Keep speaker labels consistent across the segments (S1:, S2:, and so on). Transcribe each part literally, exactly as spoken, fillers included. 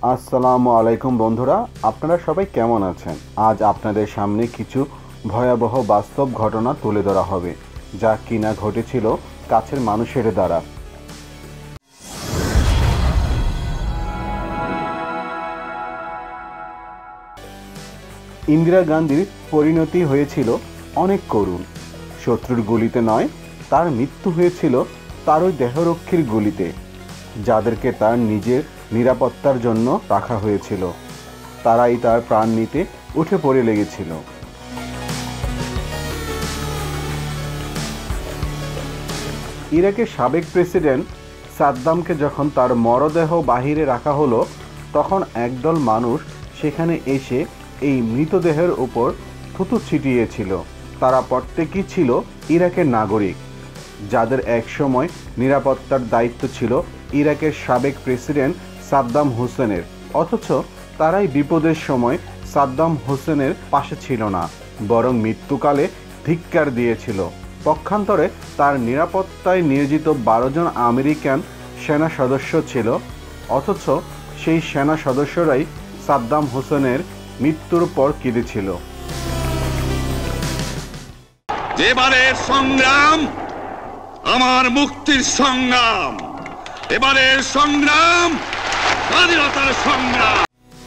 S1: আসসালামু আলাইকুম বন্ধুরা, আপনারা সবাই কেমন আছেন? আজ আপনাদের সামনে কিছু ভয়াবহ বাস্তব ঘটনা তুলে ধরা হবে, যা কিনা ঘটেছিল কাছের মানুষের দ্বারা। ইন্দিরা গান্ধীর পরিণতি হয়েছিল অনেক করুণ। শত্রুর গুলিতে নয়, তার মৃত্যু হয়েছিল তারই দেহরক্ষীর গুলিতে, যাদেরকে তার নিজের নিরাপত্তার জন্য রাখা হয়েছিল। তারাই তার প্রাণ নিতে উঠে পড়ে লেগেছিল। ইরাকের সাবেক প্রেসিডেন্ট সাদ্দামকে যখন তার মরদেহ বাহিরে রাখা হলো, তখন একদল মানুষ সেখানে এসে এই মৃতদেহের উপর থুতু ছিটিয়েছিল। তারা প্রত্যেকেই ছিল ইরাকের নাগরিক, যাদের একসময় নিরাপত্তার দায়িত্ব ছিল ইরাকের সাবেক প্রেসিডেন্ট সাদ্দাম হোসেনের। অথচ তারাই বিপদের সময় সাদ্দাম হোসেনের পাশে ছিল না, বরং মৃত্যুকালে ধিক্কার দিয়েছিল। পক্ষান্তরে তার নিরাপত্তায় নিয়োজিত বারো জন আমেরিকান সেনা সদস্য ছিল, অথচ সেই সেনা সদস্যরাই সাদ্দাম হোসেনের মৃত্যুর পর কেঁদেছিল।
S2: এবারের সংগ্রাম আমার মুক্তির সংগ্রাম, এবারের সংগ্রাম স্বাধীনতার সংগ্রাম।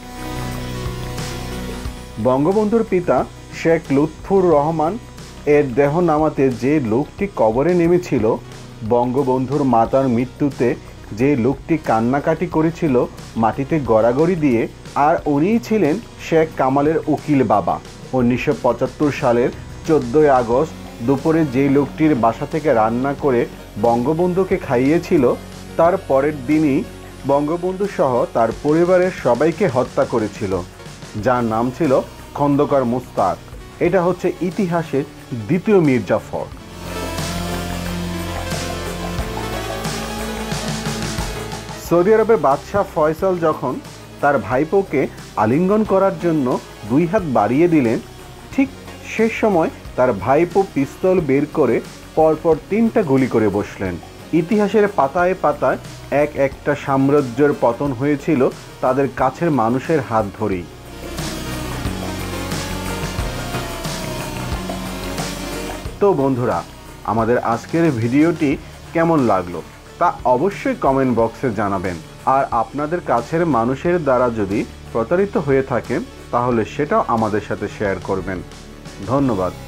S1: বঙ্গবন্ধুর পিতা শেখ লুৎফুর রহমান এর দেহ নামাতে যে লোকটি কবরে নেমেছিল, বঙ্গবন্ধুর মাতার মৃত্যুতে যে লোকটি কান্নাকাটি করেছিল মাটিতে গড়াগড়ি দিয়ে, আর উনিই ছিলেন শেখ কামালের উকিল বাবা। উনিশশো পঁচাত্তর সালের চোদ্দোই আগস্ট দুপুরে যে লোকটির বাসা থেকে রান্না করে বঙ্গবন্ধুকে খাইয়েছিল, তার পরের দিনই বঙ্গবন্ধু সহ তার পরিবারের সবাইকে হত্যা করেছিল, যার নাম ছিল খন্দকার মুস্তাক। এটা হচ্ছে ইতিহাসের দ্বিতীয় মীর জাফর। সৌদি আরবের বাদশাহ ফয়সাল যখন তার ভাইপোকে আলিঙ্গন করার জন্য দুই হাত বাড়িয়ে দিলেন, ঠিক সে সময় তার ভাইপো পিস্তল বের করে পরপর তিনটা গুলি করে বসলেন। ইতিহাসের পাতায় পাতায় এক একটা সাম্রাজ্যের পতন হয়েছিল তাদের কাছের মানুষের হাত ধরেই। তো বন্ধুরা, আমাদের আজকের ভিডিওটি কেমন লাগলো তা অবশ্যই কমেন্ট বক্সে জানাবেন। আর আপনাদের কাছের মানুষের দ্বারা যদি প্রতারিত হয়ে থাকেন, তাহলে সেটাও আমাদের সাথে শেয়ার করবেন। ধন্যবাদ।